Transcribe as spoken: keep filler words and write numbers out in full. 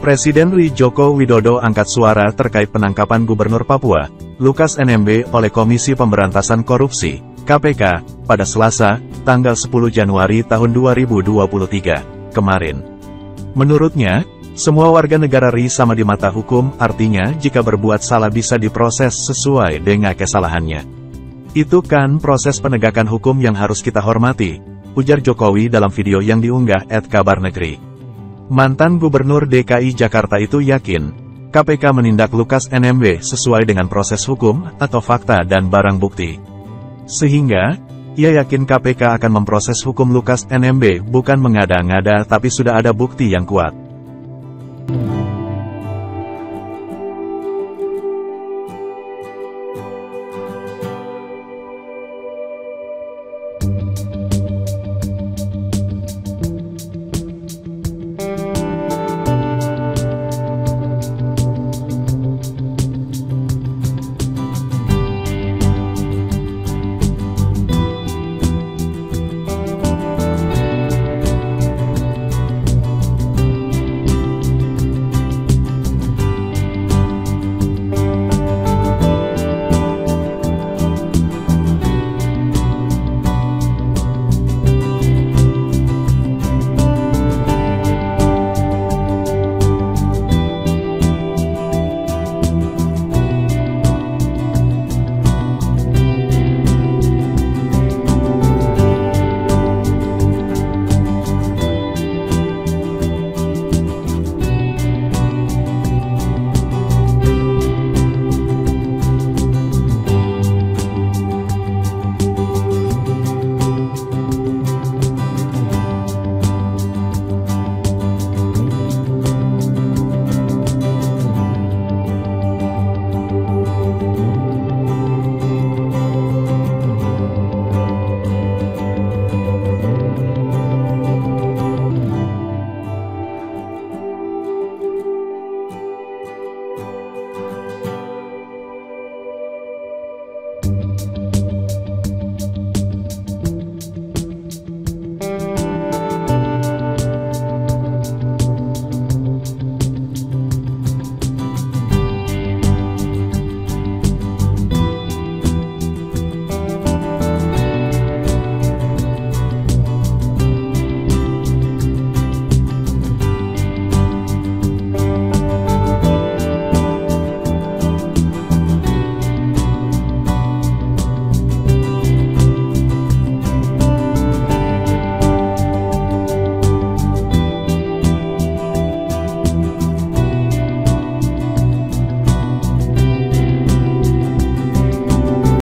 Presiden R I Joko Widodo angkat suara terkait penangkapan Gubernur Papua, Lukas Enembe oleh Komisi Pemberantasan Korupsi, K P K, pada Selasa, tanggal sepuluh Januari tahun dua ribu dua puluh tiga, kemarin. Menurutnya, semua warga negara R I sama di mata hukum, artinya jika berbuat salah bisa diproses sesuai dengan kesalahannya. Itu kan proses penegakan hukum yang harus kita hormati, ujar Jokowi dalam video yang diunggah et Kabar Negeri. Mantan Gubernur D K I Jakarta itu yakin, K P K menindak Lukas Enembe sesuai dengan proses hukum, atau fakta dan barang bukti. Sehingga, ia yakin K P K akan memproses hukum Lukas Enembe bukan mengada-ngada tapi sudah ada bukti yang kuat.